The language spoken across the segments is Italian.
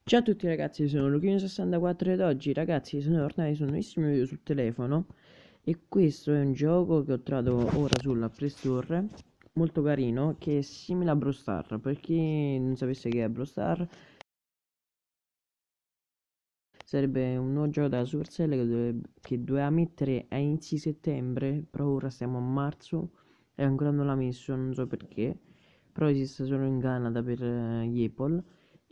Ciao a tutti ragazzi, sono Luchino64 ed oggi ragazzi sono tornati su un nuovissimo video sul telefono e questo è un gioco che ho trovato ora sulla Play Store, molto carino, che è simile a Brawl Stars. Per chi non sapesse che è Brawl Stars, sarebbe un nuovo gioco della Supercell che doveva mettere a inizi settembre, però ora siamo a marzo e ancora non l'ha messo, non so perché, però esiste solo in Canada per gli Apple.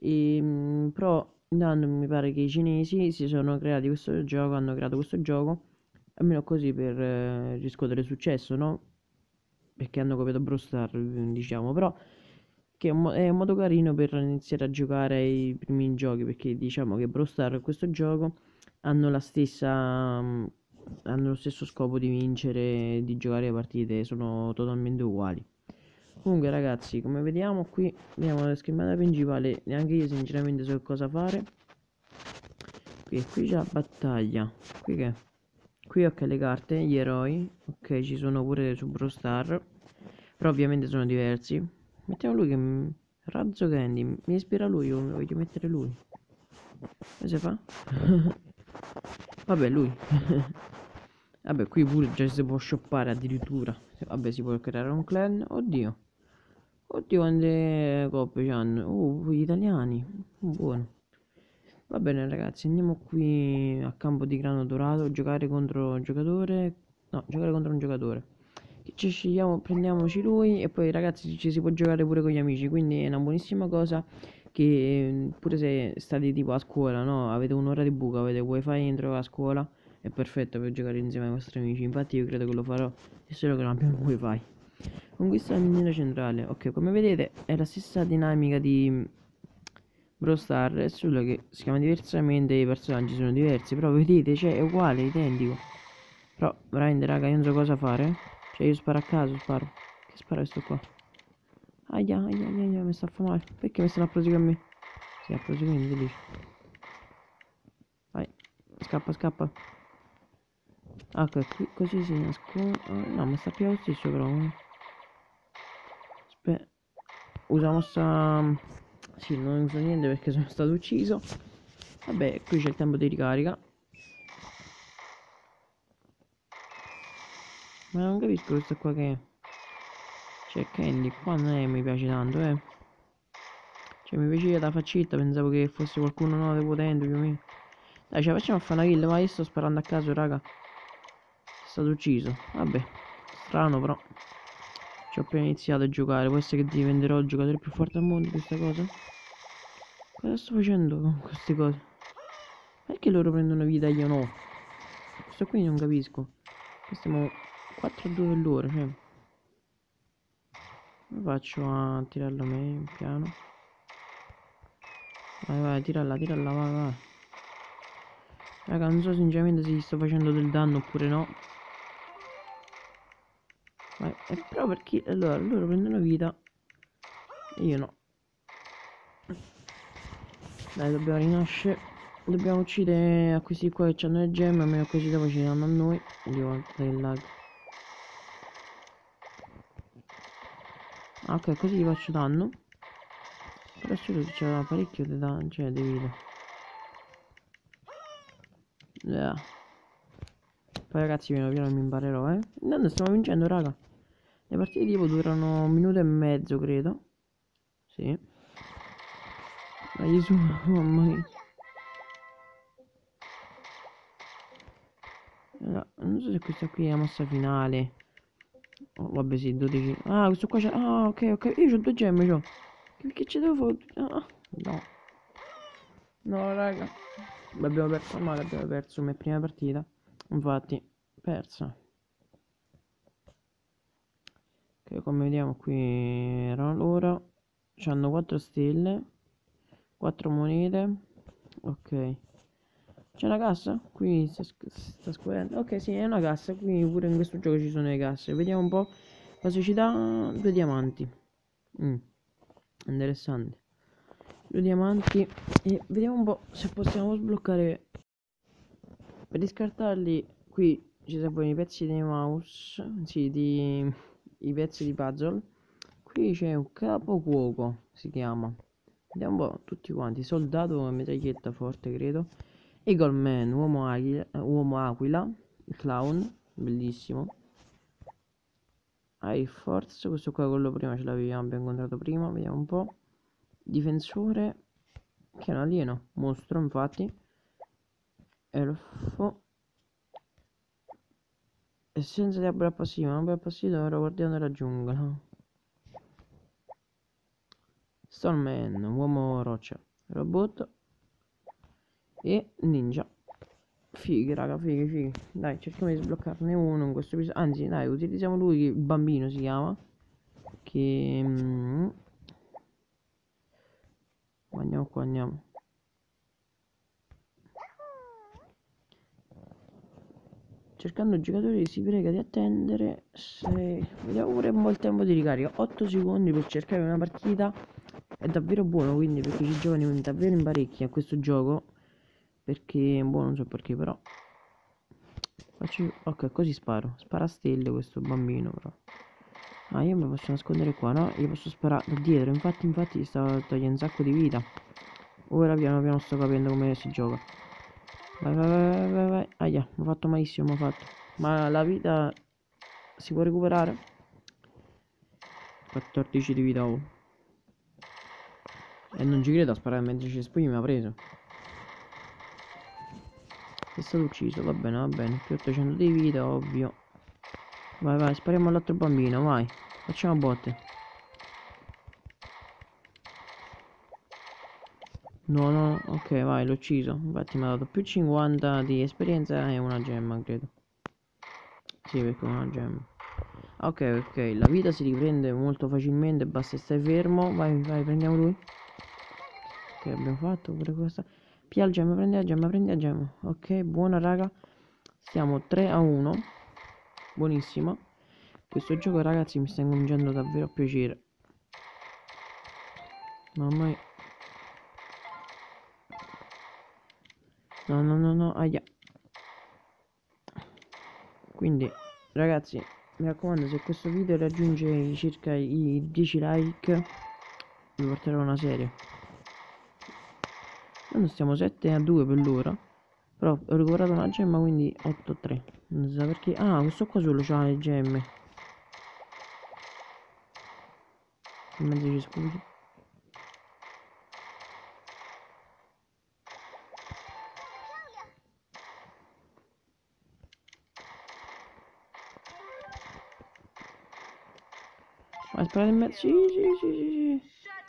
Però intanto mi pare che i cinesi si sono creati questo gioco, hanno creato questo gioco, almeno così per riscuotere successo, no? Perché hanno copiato Brawl Stars, diciamo, però che è un modo carino per iniziare a giocare ai primi giochi, perché diciamo che Brawl Stars e questo gioco hanno la stessa hanno lo stesso scopo di vincere, di giocare le partite, sono totalmente uguali. Comunque ragazzi, come vediamo qui, vediamo la schermata principale, neanche io sinceramente so cosa fare. Qui c'è la battaglia, qui che? Qui ok, le carte, gli eroi, ok, ci sono pure su Brawl Stars, però ovviamente sono diversi. Mettiamo lui che Razzo Candy, mi ispira lui, io voglio mettere lui. Come si fa? Vabbè, lui. Vabbè, qui pure già si può shoppare addirittura. Vabbè, si può creare un clan. Oddio. Oddio, quante coppie c'hanno. Gli italiani. Buono. Va bene, ragazzi, andiamo qui a campo di grano dorato. Giocare contro un giocatore. No, giocare contro un giocatore. Che ci scegliamo, prendiamoci lui. E poi, ragazzi, ci si può giocare pure con gli amici. Quindi è una buonissima cosa. Che pure se state tipo a scuola, no? Avete un'ora di buco, avete wifi dentro la scuola. È perfetto per giocare insieme ai vostri amici. Infatti, io credo che lo farò. Solo che non abbiamo wifi. Conquista la miniera centrale. Ok, come vedete è la stessa dinamica di Brawl Stars, è solo che si chiama diversamente, i personaggi sono diversi, però vedete, cioè è uguale, identico. Però veramente raga, io non so cosa fare. Cioè io sparo a caso, sparo. Che sparo sto qua? Aia, aia, aia, aia, mi sta a fa male. Perché mi stanno a proseguire a me? Si a proseguire, mi dice. Vai, scappa, scappa. Ok, qui così si nasconde. No, ma sta più allo stesso però. Aspetta. Usa mossa. Sì, non uso niente perché sono stato ucciso. Vabbè, qui c'è il tempo di ricarica. Ma non capisco questo qua che è. Cioè, Candy, qua non è mi piace tanto, eh. Cioè, mi piaceva la faccetta, pensavo che fosse qualcuno nuovo potente più o meno. Dai, ce la facciamo a fare una kill, ma io sto sparando a caso, raga. È stato ucciso. Vabbè, strano però. Ci ho appena iniziato a giocare, può essere che diventerò il giocatore più forte al mondo questa cosa? Cosa sto facendo con queste cose? Perché loro prendono vita e io no? Questo qui non capisco. Stiamo 4-2 per loro, cioè. Come faccio a tirarlo meglio, piano? Vai, vai, tirala, vai, vai. Raga, non so sinceramente se gli sto facendo del danno oppure no. Vai, però perché allora loro prendono vita e io no. Dai, dobbiamo rinascere. Dobbiamo uccidere a questi qua che hanno le gemme, almeno così dopo ci danno a noi. Oddio, il lag. Ah, ok, così gli faccio danno. Però solo che c'era parecchio di danno, cioè di vita. Yeah. Poi ragazzi piano piano mi imparerò, eh. Intanto stiamo vincendo, raga. Le partite tipo durano un minuto e mezzo, credo. Sì. Dai su, mamma mia. Allora, non so se questa qui è la mossa finale. Oh, vabbè sì, 12. Ah, questo qua c'è. Ah, ok, ok. Io ho due gemme, c'ho. Che ci devo fare? Ah, no. No, raga. Abbiamo perso male, abbiamo perso come prima partita. Infatti, persa. Ok, come vediamo qui erano loro. C'hanno 4 stelle. 4 monete. Ok. C'è una cassa? Qui sta scorrendo. Ok, sì, è una cassa. Qui pure in questo gioco ci sono le casse. Vediamo un po' cosa ci dà. Due diamanti. Interessante. Due diamanti. E vediamo un po' se possiamo sbloccare. Per riscartarli, qui ci servono i pezzi di mouse. Sì, i pezzi di puzzle. Qui c'è un capo cuoco. Si chiama. Vediamo un po', tutti quanti. Soldato e metraglietta forte, credo. Eagle Man, uomo aquila, il clown, bellissimo. Air Force, questo qua quello prima ce l'avevamo incontrato prima, vediamo un po'. Difensore, che è un alieno, mostro infatti. Elfo. Essenza di abbra passiva, un abbra passiva era guardiano della giungla. Stormman, uomo roccia, robot e ninja. Fighi, raga, fighi. Dai, cerchiamo di sbloccarne uno in questo episodio. Anzi, dai, utilizziamo lui, il bambino si chiama. Che... andiamo qua, andiamo. Cercando giocatori si prega di attendere. Se... Vediamo pure un po' il tempo di ricarica. 8 secondi per cercare una partita. È davvero buono, quindi, perché ci giocano davvero in parecchi a questo gioco. Perché, boh, non so perché, però... Ok, così sparo. Spara a stelle questo bambino, però. Ah, io mi posso nascondere qua, no? Io posso sparare da dietro. Infatti stava togliendo un sacco di vita. Ora piano piano sto capendo come si gioca. Vai. Aia, mi ha fatto malissimo, mi ha fatto. Ma la vita si può recuperare? 14 di vita ho. E non ci credo a sparare mentre ci spugni mi ha preso. È stato ucciso, va bene. Più 800 di vita, ovvio. Vai, spariamo all'altro bambino, vai. Facciamo botte. No, ok, vai, l'ho ucciso. Infatti mi ha dato più 50 di esperienza e una gemma, credo. Sì, perché una gemma. Ok, la vita si riprende molto facilmente, basta stare fermo. Vai, prendiamo lui. Ok, abbiamo fatto pure questa. Pia la gemma, prendi la gemma. Ok, buona raga. Stiamo 3-1. Buonissimo. Questo gioco, ragazzi, mi sta cominciando davvero a piacere. Mamma mia. No, aia. Quindi, ragazzi, mi raccomando, se questo video raggiunge circa i 10 like, vi porterò una serie. Noi stiamo 7-2 per l'ora. Però ho recuperato una gemma, quindi 8-3. Non so perché. Ah, questo qua solo c'ha le gemme. In mezzo ci scusi. Vai, sparate in mezzo. Sì.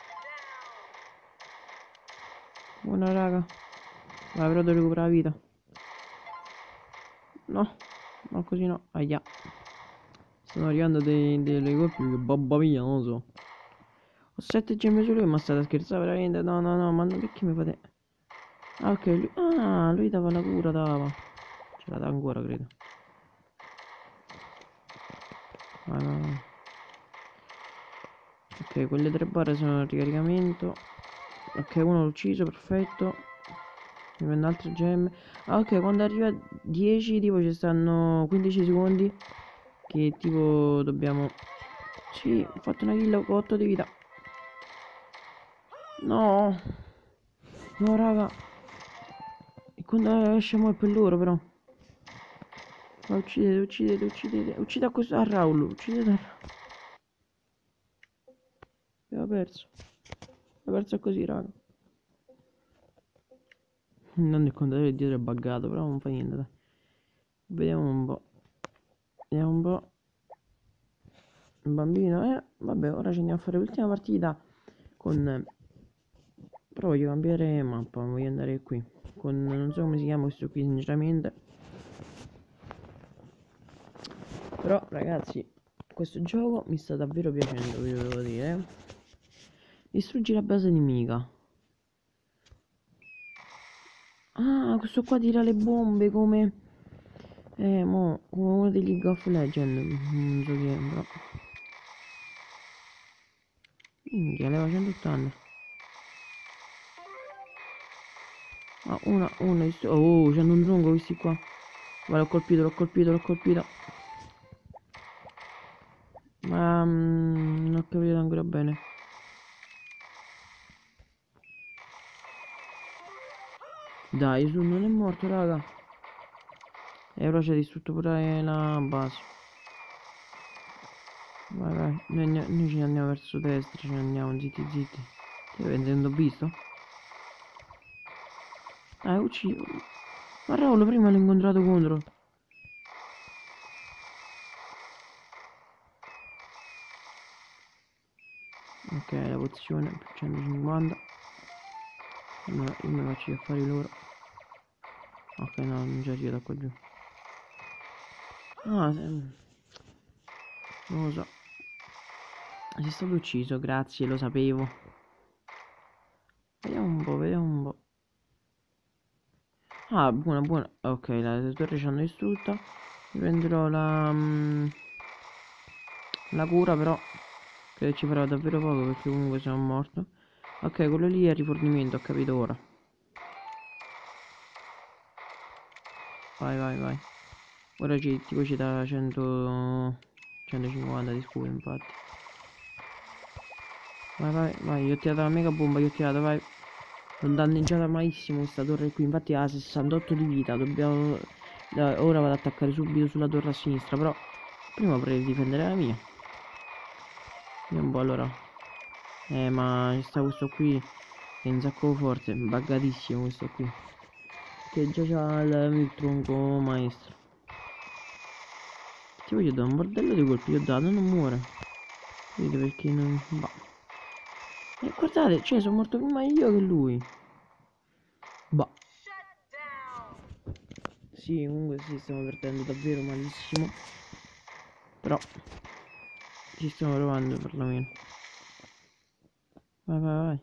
Buona raga. Vai, però devo recuperare la vita. No, così no. Aia. Stanno arrivando delle coppie che babba mia, non lo so. Ho 7 gemme su lui, ma state a scherzare veramente? No, ma perché mi fate... Ah, ok, lui dava la cura, dava. Ce la dà ancora, credo. Vai. Ok, quelle 3 barre sono il ricaricamento. Ok, uno l'ho ucciso, perfetto. Mi prendo altre gemme. Ah, ok, quando arriva a 10, tipo ci stanno 15 secondi. Che tipo dobbiamo... Sì, ho fatto una kill con 8 di vita. No, raga. E quando esce mo' è per loro, però. Ma uccidete. Uccide a questo... a Raul, uccidete a Raul. Abbiamo perso. Abbiamo perso così, raga. Non il contatore dietro è buggato, però non fa niente, dai. Vediamo un po'. Un bambino, vabbè, ora ci andiamo a fare l'ultima partita con... Però voglio cambiare mappa, voglio andare qui. Con... non so come si chiama questo qui, sinceramente. Però, ragazzi, questo gioco mi sta davvero piacendo, vi devo dire. Distruggi la base nemica. Ah, questo qua tira le bombe come... come uno dei League of Legends. Non so chi è, però... Minchia, leva 180. Ah, una... Oh, c'hanno un drongo questi qua. Vai, l'ho colpito. Ma... non ho capito ancora bene. Dai, su, non è morto, raga. E ora c'è distrutto pure la base. Vai, vai. Noi ce ne andiamo verso destra, ce ne andiamo, zitti, zitti. Ti pensi che non t'ho visto? Dai, ucciso. Ma Raul prima l'ho incontrato contro. Ok, la pozione più 150. Io mi faccio gli affari loro. Ok, no, non ci arrivo da qua giù. Ah, non lo so. Sei stato ucciso, grazie, lo sapevo. Vediamo un po', vediamo un po'. Ah, buona, buona. Ok, la torre ci hanno distrutta. Mi prenderò la cura, però credo ci farà davvero poco perché comunque sono morto. Ok, quello lì è rifornimento, ho capito ora. Vai, vai, vai. Ora tipo ci dà 150 di scudo, infatti. Vai, vai, vai, io ho tirato la mega bomba, io ho tirato, vai. L'ho danneggiata malissimo questa torre qui, infatti ha 68 di vita, dobbiamo... ora vado ad attaccare subito sulla torre a sinistra, però prima vorrei difendere la mia. Vediamo un po' allora. Ma ci sta questo qui che è un sacco forte, buggatissimo questo qui. Che già c'ha il tronco maestro. Tipo gli do un bordello di colpi, gli ho dato, non muore. Vedete perché non... Bah. E guardate, cioè sono morto prima io che lui. Bah. Sì, comunque sì, stiamo perdendo davvero malissimo. Però ci stiamo provando perlomeno. Vai, vai, vai.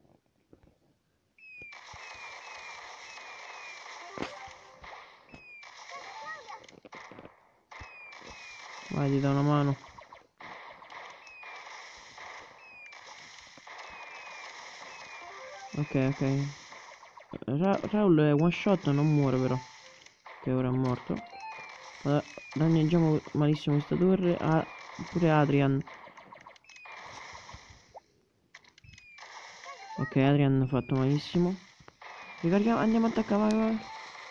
Vai, ti do una mano. Ok, ok. Raul è one shot, non muore però. Che ora è morto. Danneggiamo malissimo questa torre. Ah, pure Adrian. Ok, Adrian ha fatto malissimo. Ricarichiamo, andiamo a attaccare, vai, vai.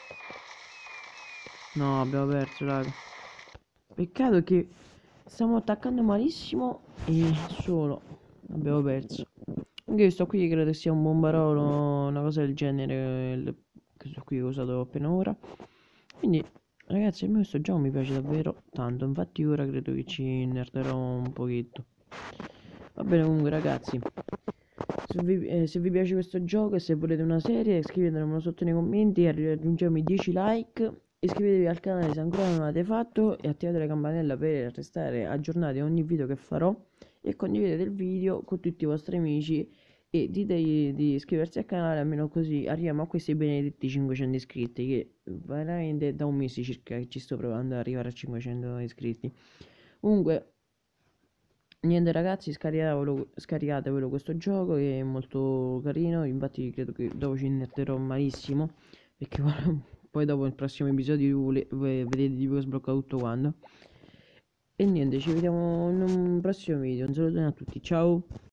No, abbiamo perso, raga. Peccato che stiamo attaccando malissimo e solo abbiamo perso. Anche questo qui credo sia un bombarolo, una cosa del genere, questo qui che ho usato appena ora. Quindi, ragazzi, a me questo gioco mi piace davvero tanto, infatti ora credo che ci nerderò un pochetto. Va bene comunque ragazzi, se vi piace questo gioco e se volete una serie scrivetemelo sotto nei commenti e raggiungiamo i 10 like. Iscrivetevi al canale se ancora non l'avete fatto e attivate la campanella per restare aggiornati a ogni video che farò e condividete il video con tutti i vostri amici e ditegli di iscriversi al canale, almeno così arriviamo a questi benedetti 500 iscritti, che veramente da un mese circa che ci sto provando ad arrivare a 500 iscritti. Comunque niente ragazzi, scaricatevelo questo gioco che è molto carino, infatti credo che dopo ci nerderò malissimo perché poi dopo nel prossimo episodio vedete tipo che sblocca tutto quanto. E niente, ci vediamo in un prossimo video, un saluto a tutti, ciao!